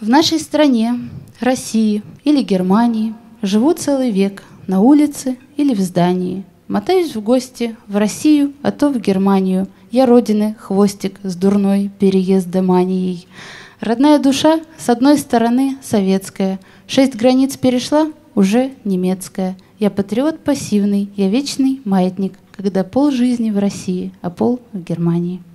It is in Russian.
В нашей стране, России или Германии живу целый век на улице или в здании. Мотаюсь в гости в Россию, а то в Германию. Я родины хвостик с дурной переездоманией. Родная душа с одной стороны советская, 6 границ перешла, уже немецкая. Я патриот пассивный, я вечный маятник, когда пол жизни в России, а пол в Германии.